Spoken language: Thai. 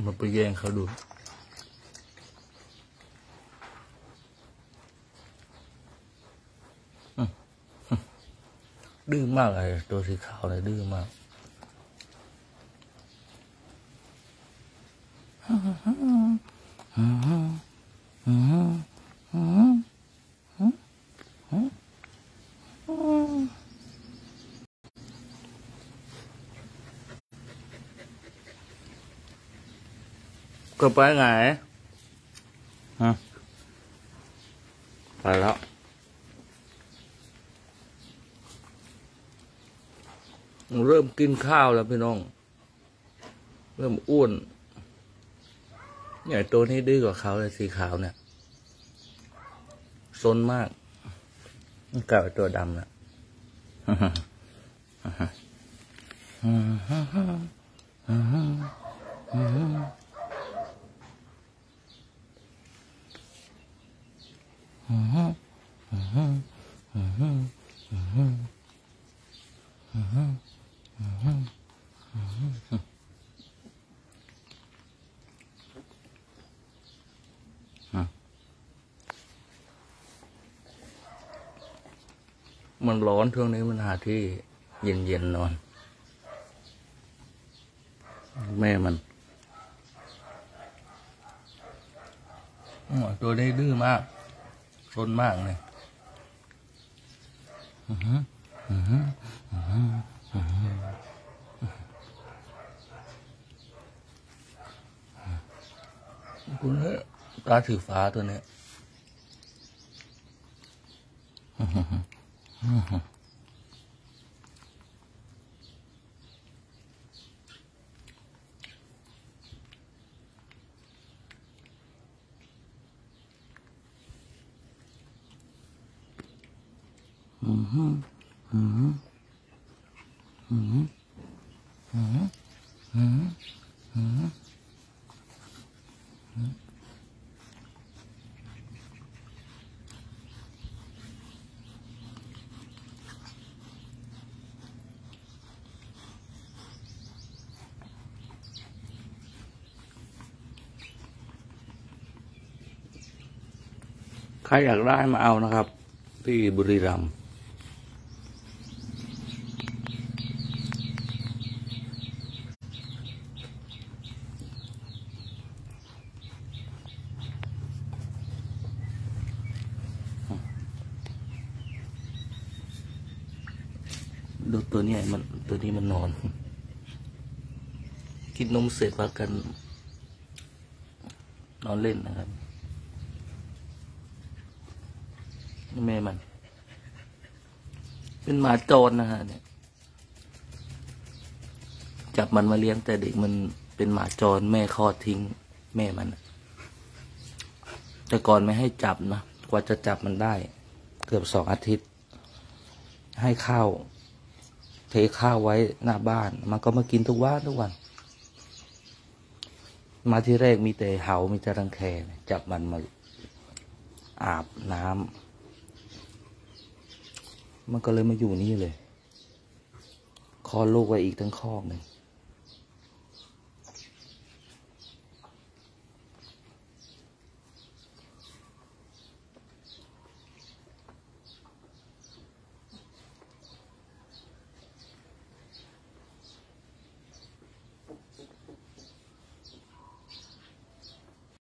มาไปแย่งเขาดูดื้อมากเลยตัวสีขาวเลยดื้อมากก็ไปไงไปแล้วเริ่มกินข้าวแล้วพี่น้องเริ่มอ้วนเนี่ยตัวนี้ดื้อกว่าเขาเลยสีขาวเนี่ยซนมากกับตัวดำนะมันร้อนช่วงนี้มันหาที่เย็นๆนอนแม่มันตัวนี้ดื้อมากซนมากเลยคุณเนี่ยตาถือฟ้าตัวนี้ใครอยากได้มาเอานะครับที่บุรีรัมย์ดูตัวนี้มันนอนกินนมเสร็จพักกันนอนเล่นนะครับแม่มันเป็นหมาโจรนะฮะเนี่ยจับมันมาเลี้ยงแต่เด็กมันเป็นหมาจรแม่คลอดทิ้งแม่มันแต่ก่อนไม่ให้จับนะกว่าจะจับมันได้เกือบ2 อาทิตย์ให้ข้าวเทข้าวไว้หน้าบ้านมันก็มากินทุกวันมาที่แรกมีแต่เหามีแต่รังแคจับมันมาอาบน้ำมันก็เลยมาอยู่นี่เลยคลอดลูกไว้อีกทั้งคอกหนึ่ง